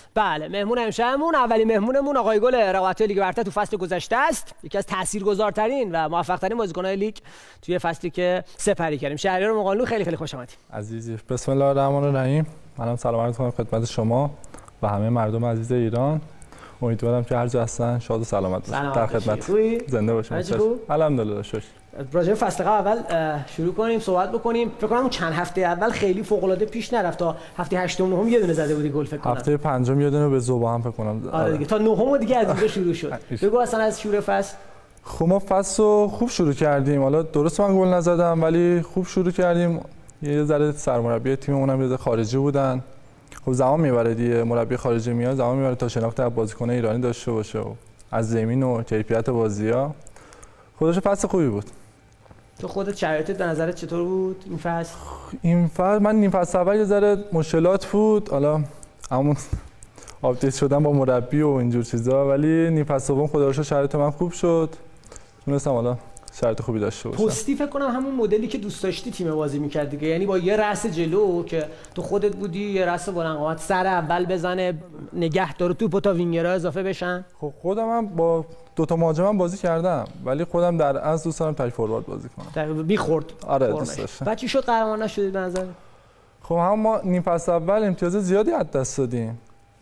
بله، مهمون امشبمون اولین مهمونمون آقای گل رقابت‌های لیگ برتر تو فصل گذشته است. یکی از تاثیرگذارترین و موفق‌ترین بازیکن‌های لیگ توی فصلی که سپری کردیم. شهریار مقانلو، خیلی خیلی خوش آمدید. عزیزی، بسم الله الرحمن الرحیم. منم سلام عرض می‌کنم خدمت شما و همه مردم عزیز ایران. امیدوارم که هر جا هستن شاد و سلامت باشن. در خدمت زنده باشن. الحمدلله. شکر. راجع به فصل اول شروع کنیم صحبت بکنیم. فکر کنم چند هفته اول خیلی فوق‌العاده پیش نرفت، تا هفته 8 و 9 یه دونه زده بودی گل فکر کنم. هفته 5 یه دونه به زوبا هم فکر کنم. آره دیگه، تا 9 دیگه از اینجا شروع شد. بگو اصلا از شروع فصل. خب ما فصل رو خوب شروع کردیم. حالا درست من گل نزدم ولی خوب شروع کردیم. یه ذره سرمربی تیممون هم یه خارجی بودن. خب زمان میبره دیگه، مربی خارجی میاد زمان میبره تا شناخت از بازیکن ایرانی داشته باشه و از زمین و کیفیت بازی‌ها. خودش فصل خوبی بود. تو خودت شرایطت به نظرت چطور بود این فصل؟ این فصل من نیم فصل اول یه ذره مشکلات بود، حالا همون آپدیت شدن با مربی و اینجور چیزا، ولی نیم فصل دوم خدا رو شکر شرایط من خوب شد، تونستم حالا شرایط خوبی داشته باشم. پستی فکر کنم همون مدلی که دوست داشتی تیم بازی می‌کرد دیگه، یعنی با یه رأس جلو که تو خودت بودی، یه رأس بلند قامت سر اول بزنه نگه داره توپو تا وینگرها اضافه بشن. خب خودم هم با دو تا مهاجم بازی کردم ولی خودم در اصل دوست دارم تک فوروارد بازی کنم. بیخورد. آره دوست داشتم. بعد چی شد قهرمان نشدید به نظر؟ خب هم ما نیم فصل اول امتیاز زیادی از دست دادیم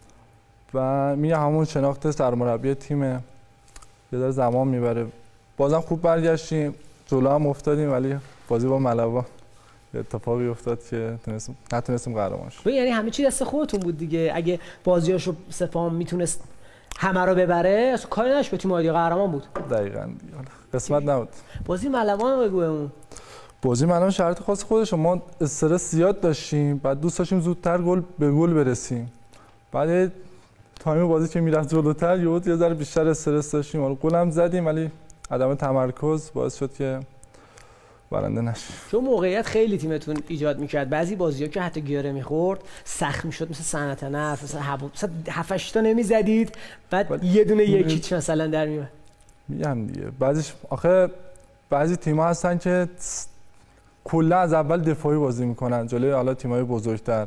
و میگه همون شناخت سرمربی تیم یه ذره زمان میبره. بازم خوب برگشتیم، جلو هم افتادیم ولی بازی با ملوان اتفاقی افتاد که نتونستیم قهرمان شیم. یعنی همه چی دست خودتون بود دیگه. اگه بازیاشو سپاهان میتونست همه رو ببره اصلا کاری نش به تیم ملی قهرمان بود. دقیقاً دیگه قسمت نبود. بازی ملوان بگو اون. بازی ملوان شرط خاص خودش، ما استرس زیاد داشتیم، بعد دوست داشتیم زودتر به گل برسیم. بعد تایم بازی که میرفت جلوتر یه ذره بیشتر استرس داشتیم، حالا گل هم زدیم ولی عدم تمرکز باعث شد که برنده نشیم. چون موقعیت خیلی تیمتون ایجاد میکرد، بعضی بازی‌ها که حتی گیاره میخورد سخت میشد، مثل صنعت نفت، مثلا 7-8 تا نمیزدید بعد یه دونه یکیچ مثلا در میاد. میگم دیگه بعضیش آخه بعضی تیم‌ها هستن که کلا از اول دفاعی بازی میکنن جلوی حالا تیم‌های بزرگتر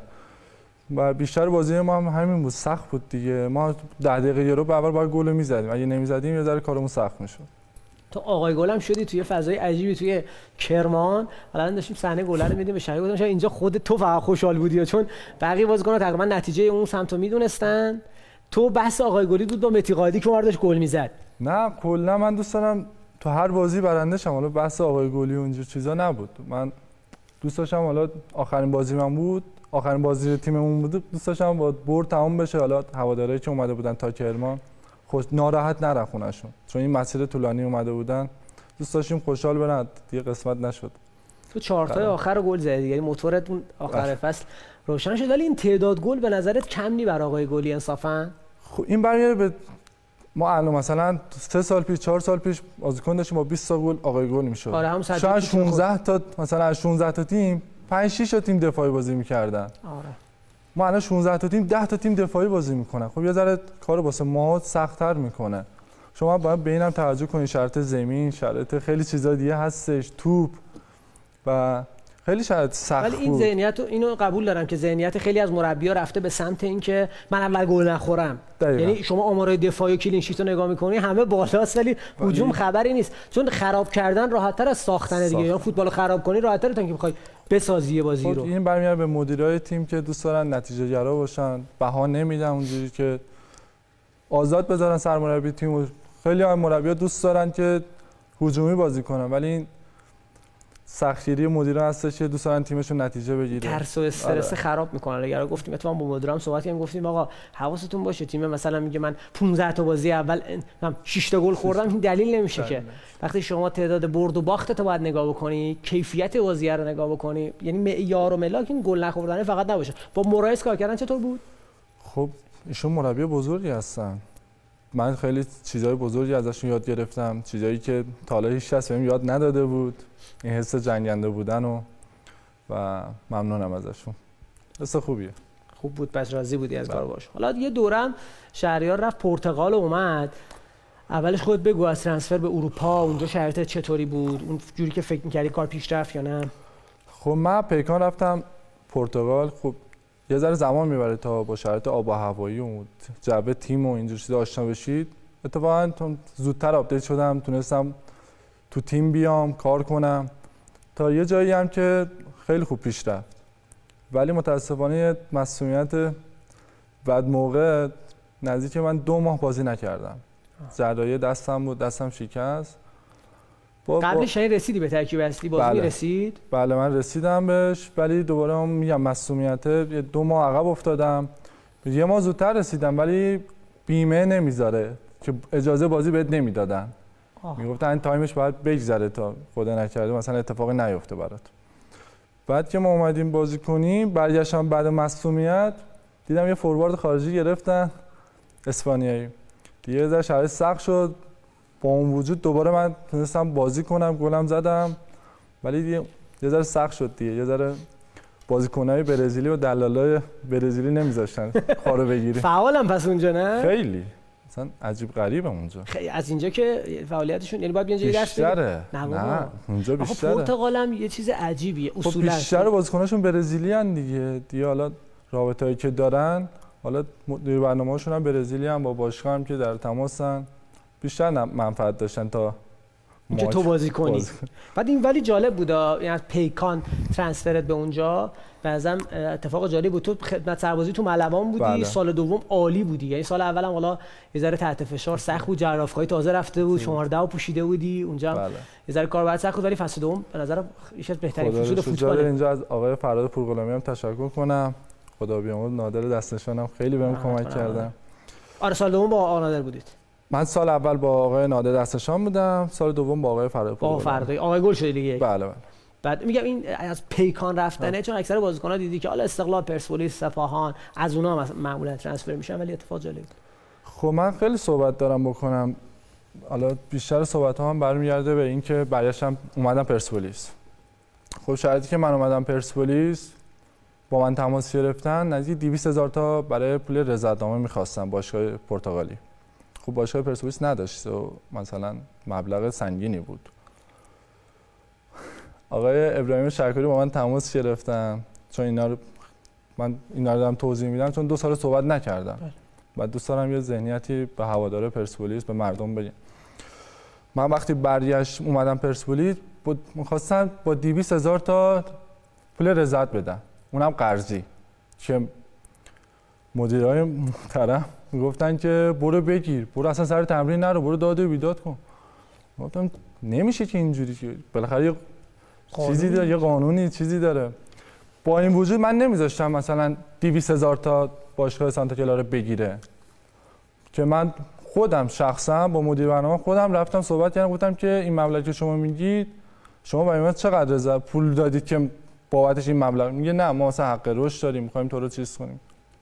و بیشتر بازی ما هم همین بود، سخت بود دیگه. ما 10 دقیقه یه رو به اول باید گل میزدیم، اگه نمیزدیم یه ذره کارمون سخت میشد. تو آقای گلم شدی توی فضای عجیبی توی کرمان. الان داشتیم صحنه گل رو میدیم به شهری، گفتم اینجا خود تو فقط خوشحال بودی چون بقیه بازیکن‌ها تقریبا نتیجه اون سمتو میدونستن. تو بحث آقای گلی بود با متی قائدی که اون داشت گل میزد. نه کلا من دوست دارم تو هر بازی برنده شم، حالا بحث آقای گلی و اینجور چیزا نبود. من دوست داشتم حالا آخرین بازی من بود، آخرین بازی تیممون بود، دوست داشتم با برد تمام بشه. حالا هوادارهایی که اومده بودن تا کرمان ناراحت نرن خونه‌شون، چون این مسیر طولانی اومده بودن، دوست داشتیم خوشحال برن. دیگه قسمت نشد. تو 4 تا آخر گل زدی، یعنی موتورت اون آخر فصل روشن شد. ولی این تعداد گل به نظرت کم نی برای آقای گلی انصافا؟ خب این برمیگره به ما الان مثلا 3 سال پیش 4 سال پیش بازیکن داشتیم با 20 تا گل آقای گل میشد. آره شاید 16 تا مثلا از 16 تا تیم 5-6 تا تیم دفاعی بازی می‌کردن. آره ما الان 16 تا تیم 10 تا تیم دفاعی بازی میکنن. خب یه ذره کارو واسه ما سخت‌تر میکنه. شما باید به اینم توجه کنید، شرط زمین، شرط خیلی چیزا دیگه هستش، توپ و خیلی شرط سخت. ولی این ذهنیت رو اینو قبول دارم که ذهنیت خیلی از مربی‌ها رفته به سمت اینکه من اول گل نخورم. یعنی شما آمارای دفاعی و کلین شیت رو نگاه می‌کنی همه بالاست ولی هجوم خبری نیست، چون خراب کردن راحت‌تر از ساختن دیگه. یا فوتبال خراب کنی راحت‌تره تا اینکه بخوای بسازی بازی رو. این برمیاد به مدیرای تیم که دوست دارن نتیجه گرا باشن، بها نمیدن اونجوری که آزاد بذارن سرمربی تیم. خیلی از مربی‌ها دوست دارن که هجومی بازی کنن ولی این سختگیری مدیران هستش که دوست دارن تیمشون نتیجه بگیره. ترس و استرس خراب میکنن. اگر گفتیم اتفاقا با مدیرام صحبت کردیم، گفتیم آقا حواستون باشه تیم مثلا میگه من 15 تا بازی اول 6 تا گل خوردم، این دلیل نمیشه که وقتی شما تعداد برد و باخت تو باید نگاه بکنی، کیفیت بازی رو نگاه بکنی، یعنی معیار و ملاک این گل نخوردن فقط نباشه. با مورایس کار کردن چطور بود؟ خب ایشون مربی بزرگی هستن، من خیلی چیزای بزرگی ازشون یاد گرفتم، چیزایی که تا حالا هیچ کس بهم یاد نداده بود، این حس جنگنده بودن و ممنونم ازشون. حس خوبیه. خوب بود، پس راضی بودی از کار باش. حالا یه دورم شهریار رفت پرتغال اومد، اولش خودت بگو از ترانسفر به اروپا اونجا شرایط چطوری بود؟ اون جوری که فکر می‌کردی کار پیش رفت یا نه؟ خب من پیکان رفتم پرتغال. خب یه ذره زمان میبره تا با شرایط آب و هوایی و جو تیم و اینجور چیزا آشنا بشید. اتفاقا زودتر آپدیت شدم، تونستم تو تیم بیام کار کنم تا یه جایی هم که خیلی خوب پیش رفت. ولی متاسفانه مسئولیت بعد موقع نزدیک من 2 ماه بازی نکردم. جراحی دستم بود، دستم شکست. قبلش رسیدی به ترکیب اصلی بازی؟ رسید؟ بله من رسیدم بهش، ولی دوباره هم میگم مسئولیت 2 ماه عقب افتادم. 1 ماه زودتر رسیدم ولی بیمه نمیذاره که اجازه بازی بهت نمیدادن. میگفتن این تایمش باید بگذره تا خدا نکرده مثلا اتفاقی نیفته برات. بعد که ما اومدیم بازی کنیم برگشتم بعد مسئولیت دیدم یه فوروارد خارجی گرفتن اسپانیایی. دیگه ذره شرایط سخت شد. با اون وجود دوباره من تونستم بازی کنم، گلم زدم، ولی دیگه یه ذره سخت شد دیگه. یه ذره بازیکنای برزیلی و دلالای برزیلی نمیذاشتن کارو بگیری. فعالم پس اونجا نه؟ خیلی مثلا عجیب غریبه اونجا. خیلی از اینجا که فعالیتشون یعنی باید بیان جای درس بیشتره. نه اونجا بیشتره. پرتغال هم یه چیز عجیبیه اصولا. بیشتر بازیکناشون برزیلی ان دیگه حالا رابطه‌ای که دارن، حالا مدیر برنامه‌هاشون هم برزیلی ان، با باشگاه هم که در تماسن، بیشتر منفعت داشتن تا که تو بازی کنی. بعد این ولی جالب بود یعنی پیکان ترانسفرت به اونجا بعضا اتفاق جالب بود. تو خدمت سربازی تو ملوان بودی. بله. سال دوم عالی بودی، یعنی سال اولم حالا یه ذره تحت فشار سخت بود، جرافه‌ای تازه رفته بود، شماره 10 پوشیده بودی اونجا. بله. یه ذره کار بعد سخت بود، ولی فصل دوم به نظر یکی از بهترین فصول فوتبال. اینجا از آقای فراد پورغلامی هم تشکر کنم. خدا بیامرز نادر دستنشانم خیلی بهم کمک کردن. آره سال دوم با آقا نادر بودید. من سال اول با آقای نادر دستشان بودم، سال دوم با آقای فراد پورغلامی. آقای گل شد دیگه. بله. بعد میگم این از پیکان رفتنه چون اکثر بازیکن‌ها دیدی که حالا استقلال، پرسپولیس، سپاهان از اونها معمولا ترانسفر میشن، ولی اتفاق جالب. خب من خیلی صحبت دارم بکنم. حالا بیشتر صحبت‌ها هم برمیگرده به این که برگشتم اومدم پرسپولیس. خب شرایطی که من اومدم پرسپولیس با من تماس گرفتن، نزدیک 200,000 تا برای پول رضایت‌نامه می‌خواستن باشگاه پرتغالی. خب باشگاه پرسپولیس نداشت و مثلا مبلغ سنگینی بود. آقای ابراهیم شکوری با من تماس گرفتن چون من اینا رو دارم توضیح میدم چون 2 سال صحبت نکردم. بعد دوست دارم یه ذهنیتی به هواداره پرسپولیس به مردم بگم. من وقتی برگشت اومدم پرسپولیس می‌خواستم با 200,000 تا پول رضایت بدم، اونم قرضی، که مدیرای محترم میگفتن که برو بگیر، برو اصلا سر تمرین نرو، برو داد و بیداد کن. گفتم نمیشه که اینجوری، که بالاخره یه چیزی داره، یه قانونی چیزی داره. با این وجود من نمیذاشتم مثلا 200,000 تا باشگاه سانتا کلارا بگیره، که من خودم شخصا با مدیر برنامه خودم رفتم صحبت کردم، گفتم که این مبلغی که شما میگید شما برای من چقدر رضایت پول دادید که بابتش این مبلغ؟ میگه نه ما مثلا حق رشد داریم، می‌خوایم تو رو چیز کنیم.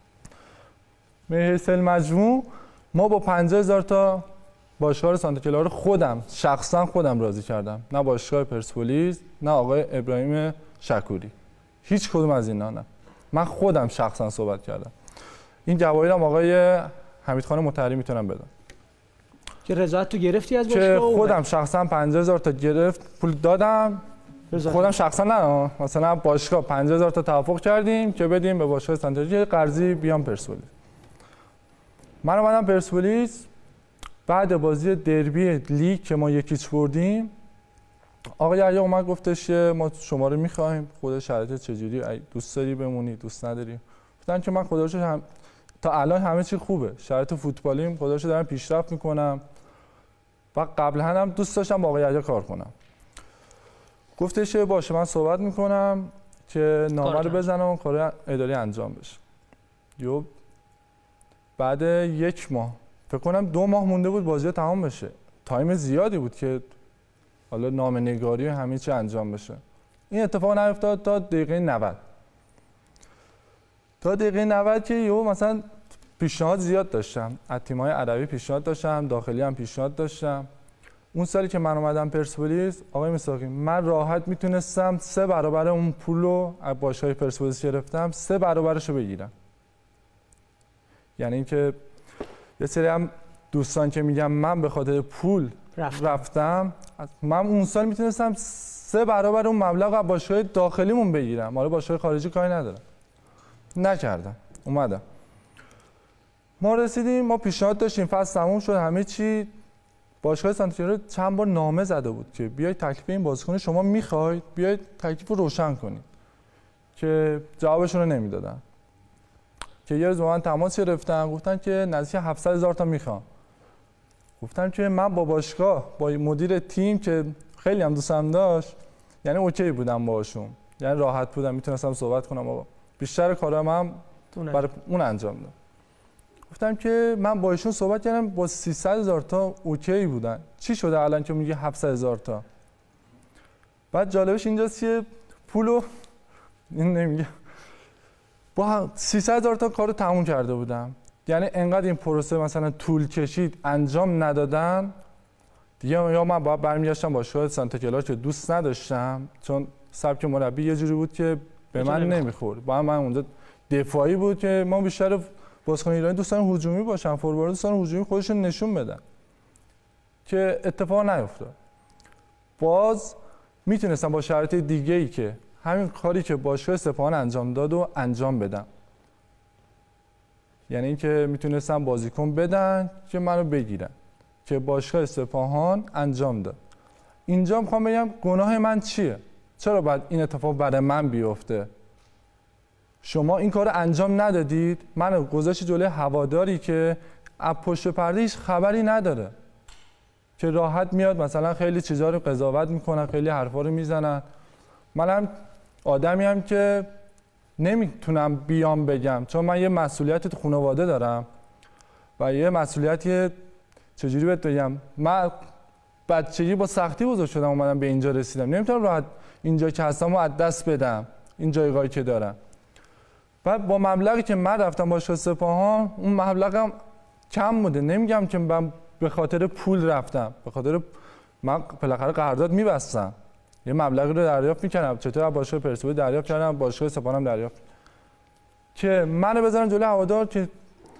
به حیث المجموع ما با 50,000 تا باشگاه سانتا کلارا خودم شخصا خودم راضی کردم، نه باشگاه پرسپولیس نه آقای ابراهیم شکوری، هیچ کدوم از اینا نه. من خودم شخصا صحبت کردم. این جوایرم آقای حمیدخان مطهری میتونم بدم که رضایت تو گرفتی از باشگاه؟ که خودم شخصا 50,000 تا گرفت پول دادم. خودم شخصا نه، مثلا باشگاه 50,000 تا توافق کردیم که بدیم به باشگاه سانتا کلارا قرضی بیام پرسپولیس. من اومدم پرسپولیس بعد بازی دربی لیگ که ما 1-0 بردیم، آقای علی اومد گفتش ما شما رو می‌خوایم، خود شرایط چجوری، دوست داری بمونی دوست نداری؟ گفتن که من خدا رو شکر تا الان همه چی خوبه، شرایط فوتبالیم خدا رو شکر دارم پیشرفت میکنم و قبلا هم دوست داشتم با آقای علی کار کنم. گفتش باشه من صحبت میکنم که نامه رو بزنم و کار اداری انجام بشه. یو بعد 1 ماه فکر کنم 2 ماه مونده بود بازی تمام بشه، تایم زیادی بود که حالا نامه‌نگاری و همه چی انجام بشه. این اتفاق نیفتاد تا دقیقه 90. تا دقیقه 90 که یهو مثلا پیشنهاد زیاد داشتم، از تیم‌های عربی پیشنهاد داشتم، داخلی هم پیشنهاد داشتم. اون سالی که من اومدم پرسپولیس، آقای مساقی من راحت میتونستم 3 برابر اون پول رو از باشگاه پرسپولیس گرفتم 3 برابرش رو بگیرم. یعنی اینکه یه سری هم دوستان که میگم من به خاطر پول رفتم، من اون سال میتونستم 3 برابر اون مبلغ از باشگاه داخلیمون بگیرم، حالا باشگاه خارجی کاری ندارم. نکردم. اومدم ما رسیدیم، ما پیشنهاد داشتیم، فصل تموم شد همه چی. باشگاه سانتیاگو چند بار نامه زده بود که بیاید تکلیف این بازیکن شما میخواید، بیاید تکلیف رو روشن کنید، که جوابشون رو نمیدادن. که یه روز با من تماس گرفتن، گفتن که نزدیک 700,000 تا میخوام. گفتم که من با باشگاه، با مدیر تیم که خیلی هم دوستم داشت، یعنی اوکی بودم باهاشون، یعنی راحت بودم، میتونستم صحبت کنم، آقا بیشتر کارام هم برای اون انجام دادم. گفتم که من با ایشون صحبت کردم، با 300,000 تا اوکی بودن، چی شده الان که میگه 700,000 تا؟ بعد جالبش اینجاست که پولو این نمیگه، با 300,000 تا کارو تموم کرده بودم. یعنی انقدر این پروسه مثلا طول کشید، انجام ندادن دیگه. یا من باید برمیگشتم باشگاه سانتا کلاس که دوست نداشتم، چون سبک مربی یه جوری بود که به من نمیخورد. با من اونجا دفاعی بود که ما بیشتر بازیکن ایرانی دوستان هجومی باشن، فوروارد دوستان هجومی خودشون نشون بدن، که اتفاق نیفتاد. باز میتونستم با شرایط دیگه‌ای که همین کاری که باشگاه سپاهان انجام داد و انجام بدم. یعنی اینکه میتونستم بازیکن بدن که منو بگیرن، که باشگاه سپاهان انجام داد. اینجا میخوام بگم گناه من چیه؟ چرا باید این اتفاق برای من بیفته؟ شما این کارو انجام ندادید، منو گذاشت جلوی هواداری که از پشت پرده هیچ خبری نداره، که راحت میاد مثلا خیلی چیزا رو قضاوت میکنن، خیلی حرفا رو میزنن. منم آدمی ام که نمیتونم بیام بگم، چون من یه مسئولیت تو خانواده دارم و یه مسئولیتی، چجوری بهت بگم، من بچگی با سختی بزرگ شدم، اومدم به اینجا رسیدم، نمیتونم راحت اینجا که هستم رو از دست بدم، این جایگاهی که دارم. بعد با مبلغی که من رفتم باشگاه سپاهان، اون مبلغم کم بوده. نمیگم که من به خاطر پول رفتم، به خاطر من بالاخره قرارداد می‌بستم، یه مبلغی رو دریافت می‌کردم. چطور باشگاه پرسپولیس دریافت کردم، باشگاه سپاهانم دریافت، که منو بذارن جلوی هوادار که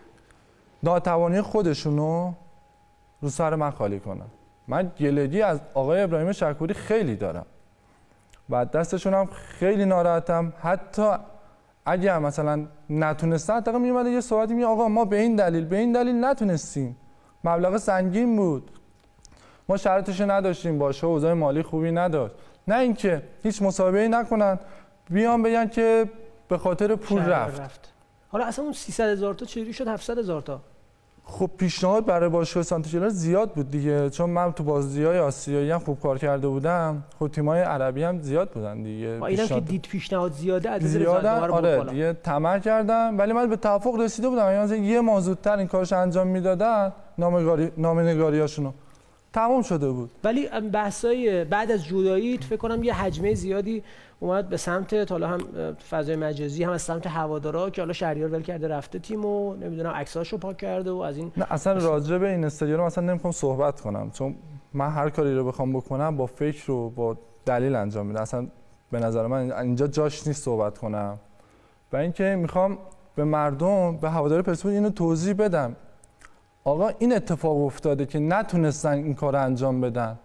ناتوانی خودشونو رو سر من خالی کنن. من گلگی از آقای ابراهیم شکوری خیلی دارم و دستشون هم خیلی ناراحتم. حتی اگه مثلا نتونستن، حتی میومده یه صحبتی میگه آقا ما به این دلیل نتونستیم، مبلغ سنگین بود، ما شرطش نداشتیم، باشه اوضاع مالی خوبی نداشت. نه اینکه هیچ مسابقه‌ای نکنن، بیان بگن که به خاطر پول رفت. حالا اصلا اون 300,000 تا چجوری شد 700,000 تا؟ خب پیشنهاد برای باشگاه سانتا کلاس زیاد بود دیگه، چون من تو بازی‌های آسیایی هم خوب کار کرده بودم، خب تیم‌های عربی هم زیاد بودن دیگه. اینم که دید پیشنهاد زیاده، از زیادن، آره دیگه طمع کردم، ولی من به توافق رسیده بودم. یعنی یه ماه زودتر این کارش انجام میدادن، نامه‌نگاریاشونو تمام شده بود. ولی بحثای بعد از جدایی فکر کنم یه حجمه زیادی اومد به سمت، حالا هم فضای مجازی هم از سمت هوادارا، که حالا شهریار ول کرده رفته تیمو، نمیدونم عکساشو پاک کرده و از این. نه اصلا راجع به این استادیوم اصلا نمیخوام صحبت کنم، چون من هر کاری رو بخوام بکنم با فکر و با دلیل انجام میدم. اصلا به نظر من اینجا جاش نیست صحبت کنم. و اینکه میخوام به مردم، به هوادار پرسپولیس اینو توضیح بدم، آقا این اتفاق افتاده که نتونستن این کار انجام بدن.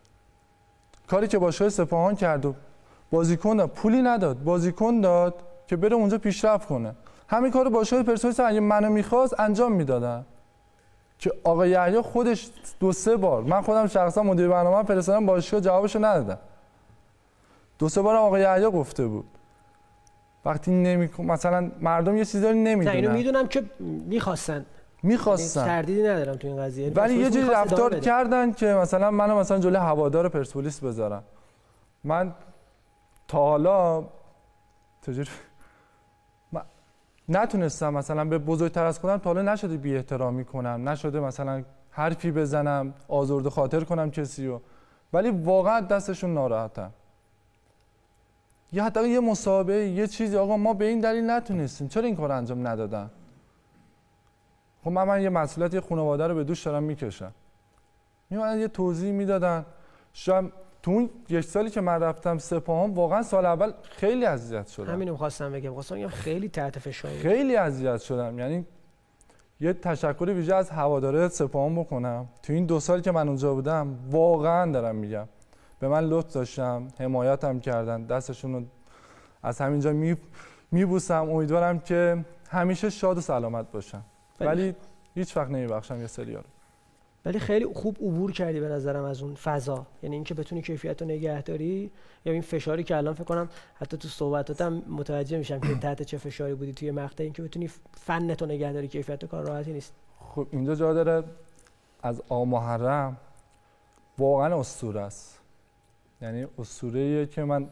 کاری که باشگاه سپاهان کرد و بازیکن داد، پولی نداد، بازیکن داد که بره اونجا پیشرفت کنه. همین کارو باشگاه پرسپولیس اگه منو می‌خواست انجام میدادن. که آقا یحیی خودش 2-3 بار، من خودم شخصا مدیر برنامه فرستادم باشگاه جوابشو ندادم. 2-3 بار آقا یحیی گفته بود. وقتی مثلا مردم یه چیزایی نمیدونن. اینو میدونم که می‌خواستن. تردیدی ندارم تو این قضیه، ولی یه جوری رفتار کردن که مثلا منو مثلا جلوی هوادار پرسپولیس بذارن. من تا حالا چجوری نتونستم مثلا به بزرگتر از خودم، تا حالا نشده بی احترامی کنم، نشده مثلا حرفی بزنم آزرده خاطر کنم کسی رو، ولی واقعا دستشون ناراحتم. یا حتی یه مسابقه، یه چیزی، آقا ما به این دلیل نتونستیم، چرا این کار انجام ندادن؟ خب من یه مسئولیت، یه خانواده رو به دوش دارم میکشم. میومدن یه توضیح میدادن. شاید تو اون 1 سالی که من رفتم سپاهان، واقعا سال اول خیلی اذیت شدم. همینو خواستم بگم خیلی تحت فشار، خیلی اذیت شدم. یعنی یه تشکر ویژه از هواداره سپاهان بکنم. تو این 2 سال که من اونجا بودم، واقعا دارم میگم، به من لطف داشتم، حمایتم کردن، دستشون رو از همینجا میبوسم، امیدوارم که همیشه شاد و سلامت باشن. ولی هیچ وقت نمیبخشم یه سری‌ها رو. ولی خیلی خوب عبور کردی به نظرم از اون فضا، یعنی اینکه بتونی کیفیت رو نگه داری، یا این فشاری که الان فکر کنم حتی تو صحبتاتم متوجه میشم که تحت چه فشاری بودی توی مقطع، اینکه بتونی فنت رو نگه داری، کیفیت کار راحتی نیست. خب اینجا جا داره از آقا محرم، واقعا اسطوره است. یعنی اسطوره‌ایه که من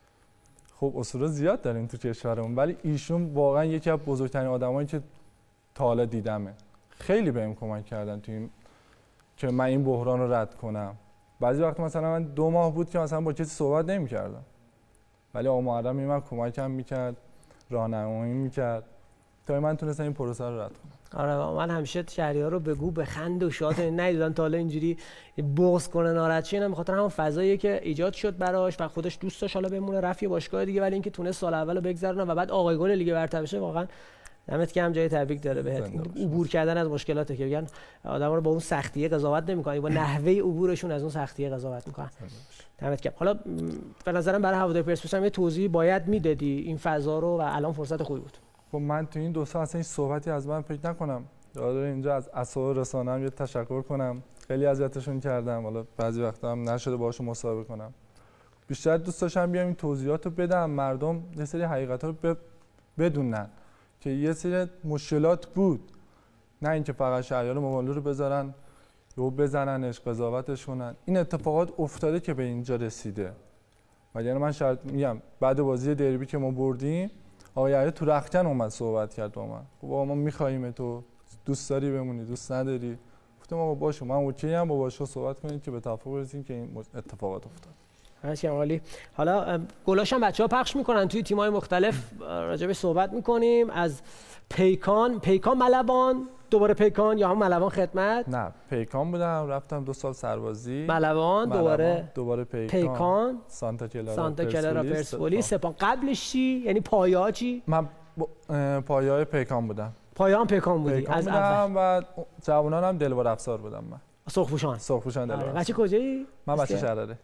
خب اسطوره زیاد داریم تو کشورمون، ولی ایشون واقعا یکی از بزرگترین آدمایی که تا حالا دیدمه. خیلی بهم کمک کردن تو این که من این بحران رو رد کنم. بعضی وقت مثلا من 2 ماه بود که مثلا با کسی صحبت نمی‌کردم، ولی آقا محرم من کمکم می‌کرد، راهنمایی می‌کرد تا من تونستم این پروسه رو رد کنم. آره من همیشه شهریار رو بگو بخند و شاد، ندیدن تا حالا اینجوری بغض کنه ناراحت شه، به خاطر همون فضایی که ایجاد شد براش و خودش دوست داشت حالا بمونه رفت یه باشگاه دیگه، ولی اینکه تونست سال اولو بگذرونه و بعد آقای گل لیگ برتر بشه، واقعا دمت گرم، جای تبریک داره بهت. عبور کردن از مشکلاته که میگن آدما رو با اون سختیه قضاوت نمی‌کنن، با نحوه عبورشون از اون سختیه قضاوت می‌کنن. دمت گرم. حالا به نظرم برای هواداری پرسپولیس هم یه توضیح باید میدادی این فضا رو و الان فرصت خوبی بود. خب من تو این 2 سال اصلا هیچ صحبتی از من فکر نکنم. داره اینجا از اساس رسانه‌ام یه تشکر کنم. خیلی اذیتشون کردم. حالا بعضی وقتا هم نشده باهاشون مصاحبه کنم. بیشتر دوست داشتم بیام این توضیحاتو بدم، مردم یه سری حقیقتا رو بدونن که یه سری مشکلات بود، نه اینکه فقط شهریار موبایل رو بذارن یا بزننش قضاوتش کنن. این اتفاقات افتاده که به اینجا رسیده. وگرنه من شاید میگم بعد بازی دربی که ما بردیم آقای علی تو رختکن اومد صحبت کرد با من. خب ما می‌خوایم تو دوست داری بمونی، دوست نداری؟ گفتم آقا باشه من اوکی ام، با باشو صحبت کنید که به توافق برسیم که این اتفاقات افتاد. هرچی عالی. حالا گلاش هم بچه‌ها پخش میکنن توی تیم‌های مختلف، راجع به صحبت میکنیم. از پیکان ملوان، دوباره پیکان یا هم ملوان خدمت؟ نه پیکان بودم، رفتم 2 سال سربازی. ملوان دوباره پیکان سانتا کلارا پرسپولیس. سپاه قبلش چی؟ یعنی پایه‌ها چی؟ من پایه‌های پیکان بودم. پایه‌ها پیکان بودی از اول. و جوانان هم دلوار افسار بودم من. سرخپوشان دلوار. بچه کجایی؟ من بچه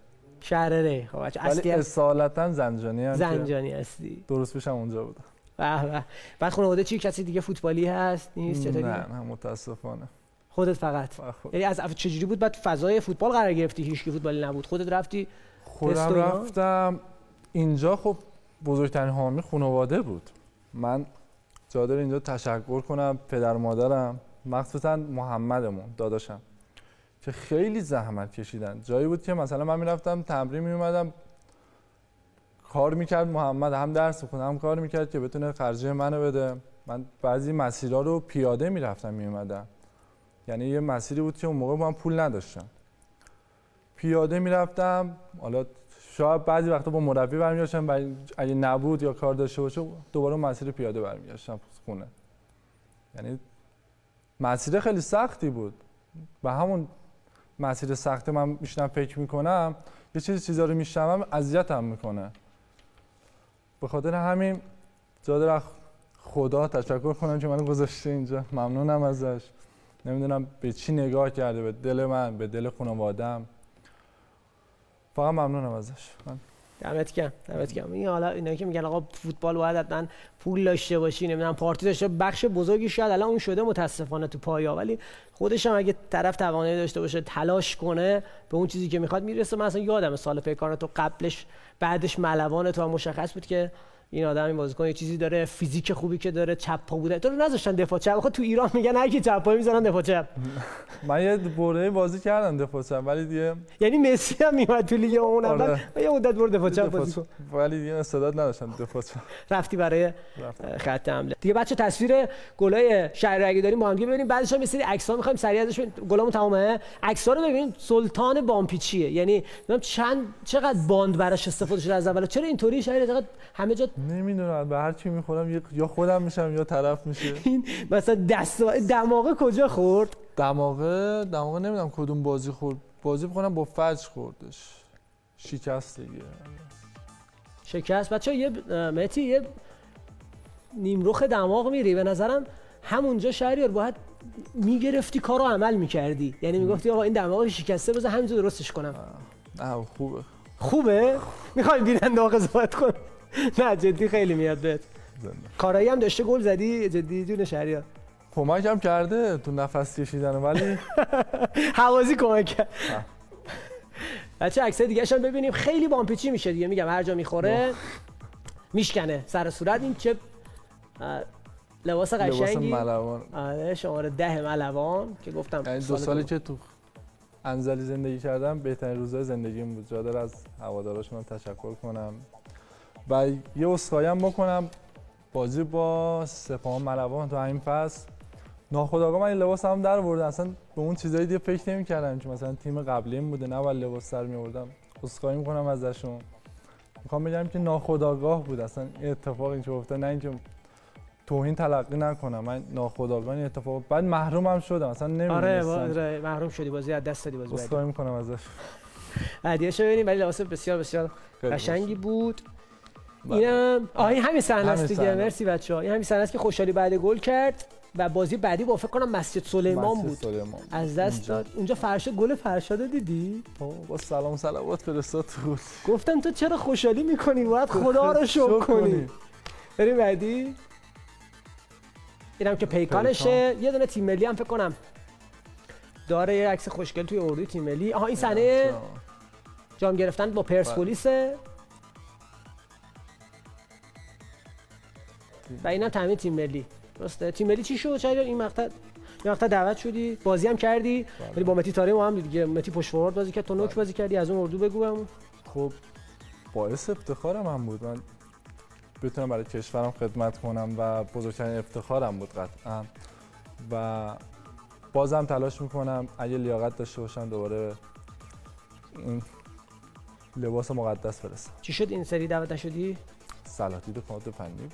شراره. خب بچه اصلی اصالتا زنجانی هستی. درست پیشم اونجا بودم. بعد خانواده چی؟ کسی دیگه فوتبالی هست نیست؟ چطوری؟ نه متاسفانه. خودت فقط؟ یعنی از چجوری بود بعد فضای فوتبال قرار گرفتی؟ هیچ کی فوتبالی نبود، خودت رفتی؟ خودم رفتم اینجا. خب بزرگترین حامی خانواده بود. من جا داره اینجا تشکر کنم پدر و مادرم، مخصوصا محمدمون داداشم که خیلی زحمت کشیدن. جایی بود که مثلا من میرفتم تمرین میومدم کار میکرد محمد، هم درس میخوند هم کار میکرد که بتونه خرجه منو بده. من بعضی مسیرها رو پیاده میرفتم میومدم، یعنی یه مسیری بود که اون موقع من پول نداشتم، پیاده میرفتم. حالا شاید بعضی وقتا با مربی برمیگشتم و اگه نبود یا کار داشته باشه دوباره مسیر پیاده برمیگشتم خونه. یعنی مسیر خیلی سختی بود و همون مسیر سخت من میشنم فکر میکنم یه چیزا رو میشنوم اذیتم میکنه. به خاطر همین جا داره خدا تشکر کنم که منو گذاشته اینجا. ممنونم ازش. نمیدونم به چی نگاه کرده، به دل من، به دل خانواده‌ام. فقط ممنونم ازش. دمت گرم. این حالا اینا که میگن آقا فوتبال باید حتما پول داشته باشی، نمیدونم پارتی داشته، بخش بزرگی شاید الان اون شده متاسفانه تو پایا، ولی خودش هم اگه طرف توانایی داشته باشه تلاش کنه به اون چیزی که میخواد میرسه. من اصلا یادم سال پیکان تو قبلش بعدش ملوان تو هم مشخص بود که این آدم این بازیکن یه چیزی داره، فیزیک خوبی که داره، چپ پا بوده. تو رو نذاشتن دفاع چپ. آخه تو ایران میگن هر کی چپ پا میذارن دفاع چپ. من یه دوره بازی کردم دفاع چپ ولی دیگه یعنی مسی هم میومد تو لیگ اون اول یه مدت برد دفاع چپ بازی کن، ولی دیگه استعداد نداشتم دفاع چپ. رفتی برای خط حمله دیگه. بچه تصویر گلای شهر اگه داریم با هم ببینیم، بعدش هم یه سری عکس‌ها می‌خوایم سریع ازش گلامون تمامه. عکس‌ها رو ببینید. سلطان بامپیچیه، یعنی چقدر باند براش استفاده شده از اول. چرا اینطوری شهر چقدر همه جا نمیدونم به هر کی میخورم یا خودم میشم یا طرف میشه. این مثلا دماغه کجا خورد؟ دماغه نمیدونم کدوم بازی خورد. بازی بکنم با فجر خوردش. شکست دیگه. شکست. بچه‌ها یه مهدی یه نیمرخ دماغ میری. به نظرم همونجا شهریار باید میگرفتی کارو عمل میکردی، یعنی میگفتی آقا این دماغ شکسته بذار همینجا درستش کنم. نه خوبه. میخوایم بیننده قضاوت کن؟ نه جدی خیلی میاد بهت. کارایی هم داشته گل زدی جدی جون شهریار؟ کمکم کرده تو نفس کشیدن ولی حوازی کمک کرد. بچه عکسای دیگه‌ش هم ببینیم. خیلی بامپیچی میشه دیگه، میگم هر جا میخوره میشکنه سر صورت. این چه لباس قشنگی، لباس ملوان. آره شماره 10 ملوان که گفتم یعنی 2 سالی که تو انزلی زندگی کردم بهترین روزای زندگیم بود. جا داره از هواداراشون تشکر کنم و یه عذرخواهی هم بکنم. بازی با سپاهان ملوان تو همین فصل ناخودآگاه من این لباس هم در آوردم. اصلا به اون چیزای دیگه فکر نمی‌کردم که مثلا تیم قبلیم بوده نه ولی لباس در می‌آوردم. عذرخواهی می‌کنم ازشون. می‌خوام بگم که ناخودآگاه بود اصلا این اتفاق اینجا افتاد، نه اینکه توهین تلقی نکنم. من ناخودآگاه این اتفاق بعد محرومم شدم اصلا نمی‌دونستم. آره محروم شدی، بازی از دست دادی. بازی عذرخواهی می‌کنم ازش. هدیه‌شو ببینیم ولی لباس بسیار بسیار قشنگی بود. اینم این همین صحنه است دیگه. مرسی بچه‌ها. این همین صحنه است که خوشحالی بعد گل کرد و بازی بعدی با فکر کنم مسجد سلیمان بود. از دست داد. اونجا فرشاد گل فرشاد دیدی؟ با سلام صلوات فرستاد تو. گفتم تو چرا خوشحالی می‌کنی؟ باید خدا رو شکر کنی. بریم بعدی. اینم که پیکانشه. یه دونه تیم ملی هم فکر کنم داره یه عکس خوشگل توی اردوی تیم ملی. آها این صحنه جام گرفتن با پرسپولیسه. و اینم تامین تیم ملی. درسته؟ تیم ملی چی شد؟ چرا این مقطع دعوت شدی؟ بازی هم کردی؟ ولی با متی طارمی ما هم دیگه متی پشت فوروارد بازی کرد، تو نوک بازی کردی. از اون اردو بگو همون. خب باعث افتخارم هم بود من بتونم برای کشورم خدمت کنم و بزرگترین افتخارم بود قطعا. و بازم تلاش میکنم اگه لیاقت داشته باشم دوباره این لباس مقدس برسم. چی شد این سری دعوت نشدی؟ صلاحیت کادر فنی بود.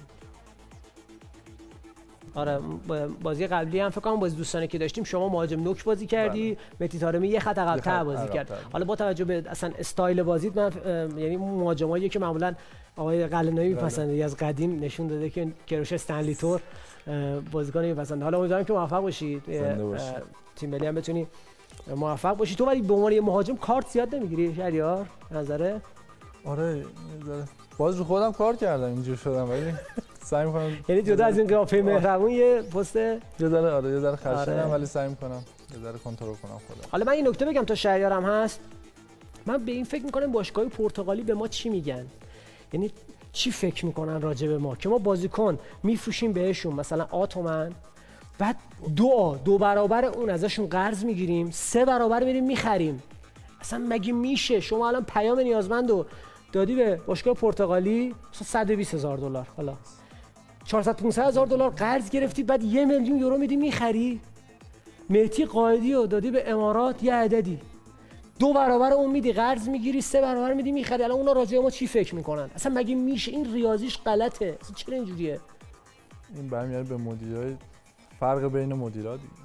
آره بازی قبلی هم فکر کنم بازی دوستانه که داشتیم شما مهاجم نوک بازی کردی، متی طارمی یه خط عقب‌تر بازی کرد. حالا با توجه به اصلا استایل بازیت من یعنی مهاجمایی که معمولا آقای قلعه‌نویی می‌پسنده از قدیم نشون داده که کروش استنلی تور بازیکن می‌پسنده. حالا امیدوارم که موفق باشید. تیم ملی هم بتونی موفق باشی. تو ولی به عنوان یه مهاجم کارت زیاد نمیگیری شهریار نظره؟ آره باز رو خودم کار کردم اینجوری شدم ولی سعی می‌کنم یعنی جدا از این قیافه مهربون یه پست یه ذره خشنم ولی سعی می‌کنم یه ذره کنترل کنم خودم. حالا من این نکته بگم تا شهریارم هست، من به این فکر می‌کنم باشگاه پرتغالی به ما چی میگن، یعنی چی فکر می‌کنن راجع به ما که ما بازیکن میفروشیم بهشون مثلا آتومن، بعد دو برابر اون ازشون قرض میگیریم، 3 برابر میریم میخریم. اصلا مگه میشه؟ شما الان پیام نیازمندو دادی به باشگاه پرتغالی $120,000، حالا 400-500,000 دلار قرض گرفتی، بعد 1,000,000 یورو میدی میخری. مهدی قائدی رو دادی به امارات یه عددی، 2 برابر اون میدی قرض میگیری، 3 برابر میدی میخری. الان اونا راجع به ما چی فکر میکنن؟ اصلا مگه میشه؟ این ریاضیش غلطه. اصلا چرا اینجوریه؟ این برمیاد به مدیرای فرق بین مدیرا دیگه.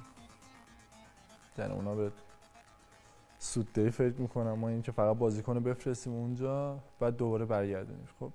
یعنی اونا به سوددهی فکر میکنن، ما اینکه فقط بازیکن رو بفرستیم اونجا بعد دوباره برگردونیم. خب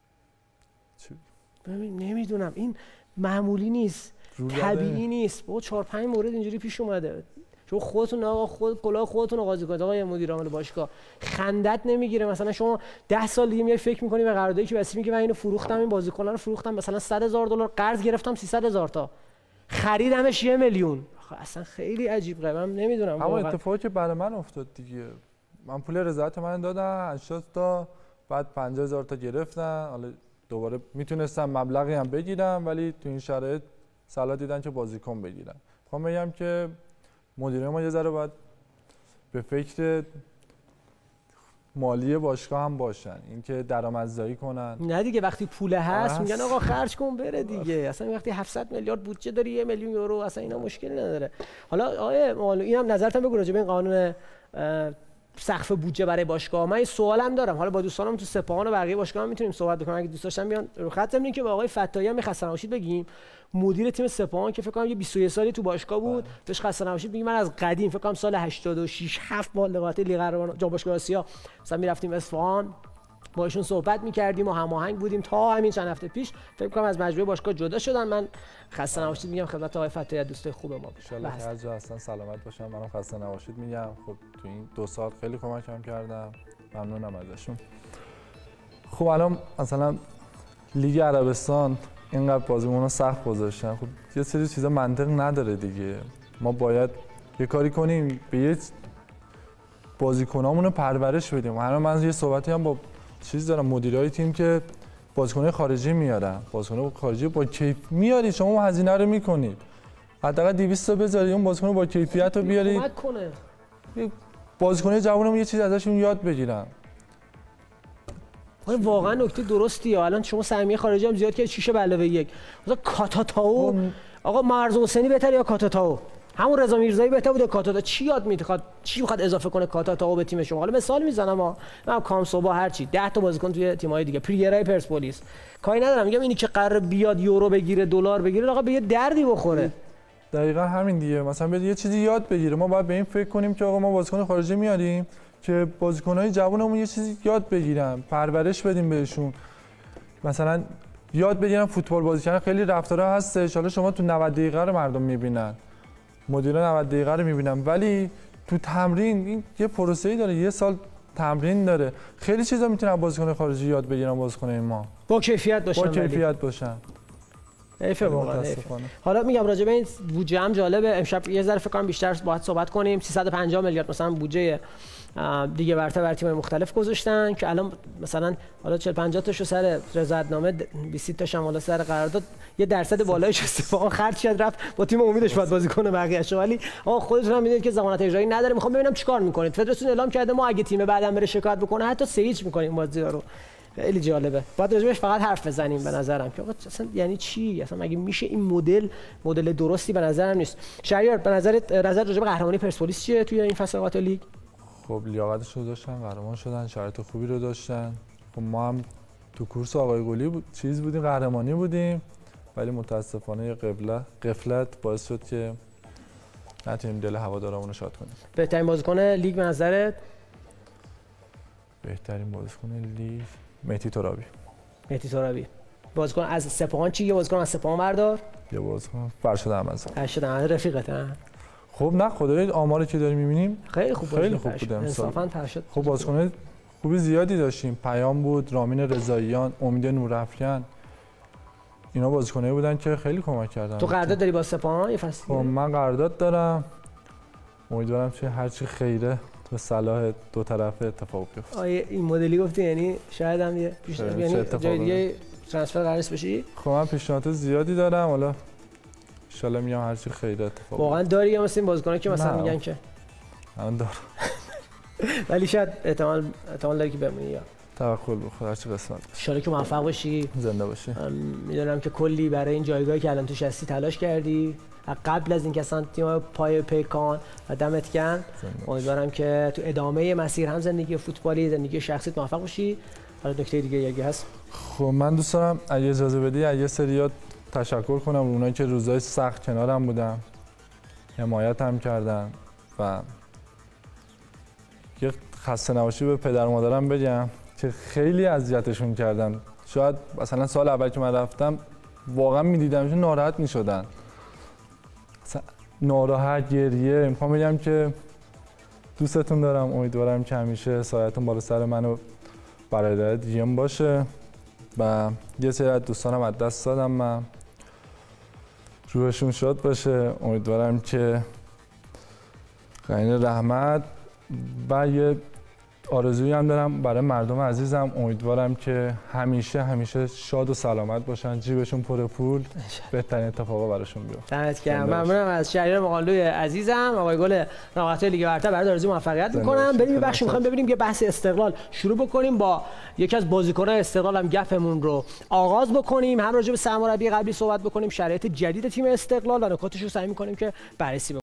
چی؟ نمیدونم، این معمولی نیست، طبیعی نیست. با 4-5 مورد اینجوری پیش اومده. شما خودتون کلاه خودتون رو قاضی کنید. آقای مدیر عامل باشگاه خندت نمیگیره؟ مثلا شما 10 سال دیگه میای فکر میکنی به قراردادی که بسیاری که من اینو فروختم، این بازیکن رو فروختم مثلا $100,000 قرض گرفتم 300,000 تا خریدمش 1,000,000. اصلا خیلی عجیبه. من نمیدونم اما اتفاقی که برای من افتاد دیگه، من پول رضایت من دادن 80 تا بعد 50,000 تا گرفتن. حالا دوباره میتونستم مبلغی هم بگیرم ولی تو این شرایط صلاح دیدن که بازیکن بگیرن. میخوام بگم که مدیرای ما یه ذره باید به فکر مالی باشگاه هم باشن، اینکه درآمدزایی کنن. نه دیگه وقتی پول هست میگن آقا خرج کن بره دیگه. اصلا وقتی 700 میلیارد بودجه داری 1,000,000 یورو اصلا اینا مشکلی نداره. حالا آقای اینم نظرتون بگو راجع به این قانون سقف بودجه برای باشگاه. من این سوالم دارم، حالا با دوستانم تو سپاهان و بقیه باشگاه هم میتونیم صحبت بکنیم اگه دوست داشتن بیان رو خط. زمین که با آقای فتاحی هم خسته نباشید بگیم، مدیر تیم سپاهان که فکر کنم یه 21 سالی تو باشگاه بود، بهش خسته نباشید بگیم. من از قدیم فکر کنم سال 86 7 ماه لغات لیگ قهرمانان جام باشگاه آسیا مثلا میرفتیم اصفهان با ایشون صحبت می‌کردیم و هماهنگ بودیم تا همین چند هفته پیش فکر کنم از مجموعه باشگاه جدا شدن. من خسته نباشید میگم خدمت آقای فتاحی، دوست خوب ما. ان شاءالله هر جا هستن سلامت باشن. منم خسته نباشید میگم. خب تو این 2 سال خیلی کمکم کردم، ممنونم ازشون. خب الان مثلا لیگ عربستان اینقدر بازیکن‌ها سخت گذاشتن. خب یه سری چیزا منطق نداره دیگه. ما باید یه کاری کنیم به یه بازیکنامون رو پرورش بدیم. من یه صحبتی هم با دارم مدیرای تیم که بازیکن‌های خارجی میارن. بازیکن‌های خارجی با کیف میاری، شما هزینه رو میکنید. حداقل 200 تا بذارید اون بازیکن با کیفیت رو بیارید. کمک کنه. بازیکن‌های جوونمون یه چیز ازشون یاد بگیرن. واقعا نکته درستیه. الان شما سهمیه خارجی هم زیاد کردید 6+1. مثلا کاتاتاو آقا مرز حسینی بهتره یا کاتاتاو؟ همون رضا میرزایی بهتر بوده کاتاتاو؟ چی یاد میخواد؟ چی میخواد اضافه کنه کاتاتاو به تیم شما؟ حالا مثال میزنم من کامسوبا هر چی 10 تا بازیکن توی تیم‌های دیگه، پریرای پرسپولیس کاری ندارم، میگم اینی که قرار بیاد یورو بگیره دلار بگیره آقا به یه دردی بخوره. دقیقاً همین دیگه. مثلا بیاد یه چیزی یاد بگیره. ما باید به این فکر کنیم که آقا ما بازیکن خارجی میاریم که بازیکن‌های جوونمون یه چیزی یاد بگیرن، پرورش بدیم بهشون. مثلا یاد بگیرن فوتبال بازی کردن. خیلی رفتارها هستش، حالا شما تو 90 دقیقه رو مردم میبینن، مدیرا 90 دقیقه رو میبینن، ولی تو تمرین این یه پروسه‌ای داره، یه سال تمرین داره. خیلی چیزا میتونن بازیکن خارجی یاد بگیرن، بازیکن‌های ما با کیفیت باشن. با کیفیت باشن. حیفه واقعا. حالا میگم راجع به این بودجه هم جالبه. امشب یه ذره فکر کنم بیشتر باید صحبت کنیم. 350 میلیارد مثلا بودجه دیگه برتر بر تیم‌های مختلف گذاشتن که الان مثلا حالا 40-50 تاشو سر رضایتنامه 20 تاش هم حالا سر قرارداد، یه درصد بالایش استفاده خرج شد رفت با تیم امیدش بعد بازی کنه بقیه‌اشو. ولی آقا خودتون هم میدونید که ضمانت اجرایی نداره. میخوام ببینم چیکار میکنید. فدراسیون اعلام کرده ما اگه تیم بعدم بره شکایت بکنه حتی سیج میکنیم بازی‌ها رو. خیلی جالبه. باید راجبش فقط حرف بزنیم به نظرم که آقا اصلا یعنی چی؟ اصلا مگه میشه این مدل درستی به نظرم نیست. شهریار به نظرت راجع به قهرمانی پرسپولیس چیه توی این فصل قاتل لیگ؟ خب لیاقتش رو داشتن، قهرمان شدن، شرایط خوبی رو داشتن. خب ما هم تو کورس آقای گلی بودیم، قهرمانی بودیم، ولی متاسفانه غفلت باعث شد که نتونیم دل هوادارمون رو شاد کنیم. بهترین بازیکن لیگ به نظرت؟ بهترین بازیکن لیگ مهدی ترابی. بازیکن از سپاهان چی؟ یه بازیکن از سپاهان بردار؟ یه بازیکن فرشاد احمدزاده. رفیقته؟ خب نه خدای آماری که داریم می‌بینیم خیلی خوب بوده. انصافاً فرشاد. خب بازیکن خوبی زیادی داشتیم. پیام بود، رامین رضاییان، امید نورافکن. اینا بازیکنایی بودن که خیلی کمک کردن. تو قرارداد داری با سپاهان یه فصل؟ خب من قرارداد دارم. امیدوارم که هر چی خیره به صلاح دو طرفه اتفاق بیفته. این مدلی گفتی یعنی شاید هم یه یعنی جای دیگه ترانسفر قرار بشی؟ خب من پیشنهاد زیادی دارم، حالا ان شاءالله میام هر چی خیره اتفاق. واقعا داری یا مثلا این بازیکن‌ها که مثلا میگن که من دارم ولی شاید احتمال داره که بمونی یا توکل به خدا، هر چی قسمت. ان شاءالله که موفق باشی، زنده باشی. میدونم که کلی برای این جایگاهی که الان توش هستی تلاش کردی قبل از اینکه اصلا تیم پای پیکان و دمت گرم. امیدوارم که تو ادامه مسیر هم زندگی فوتبالی، زندگی شخصیت موفق باشی. حالا نکته دیگه اگه هست؟ خب من دوست دارم اگه اجازه بدی از یه سریات تشکر کنم اونایی که روزای سخت کنارم بودن، حمایت هم کردن و یه خسته نباشی به پدر و مادرم بگم که خیلی اذیتشون کردن. شاید مثلا سال اول که من رفتم واقعا می‌دیدمشون ناراحت می‌شدن، ناراحت، گریه. میخوام بگم که دوستتون دارم، امیدوارم که همیشه سایه‌تون بالا سر من و برادرت دیگه‌ام باشه و یه سری از دوستانم از دست دادم، من روحشون شاد باشه. امیدوارم که غنی رحمت و یه آرزویی هم دارم برای مردم عزیزم، امیدوارم که همیشه شاد و سلامت باشن، جیبشون پر پول، بهترین اتفاقا براشون بیفته. دمت گرم. ممنونم از شهریار مقالوی عزیزم. آقای گل رقابت‌های لیگ برتر برای آرزوی موفقیت می‌کنم. بریم بخش می‌خوایم ببینیم که بحث استقلال شروع بکنیم، با یکی از بازیکنان استقلال هم گپمون رو آغاز بکنیم، هم راجع به سرمربی قبلی صحبت بکنیم، شرایط جدید تیم استقلال و نکاتش رو سعی می‌کنیم که بررسی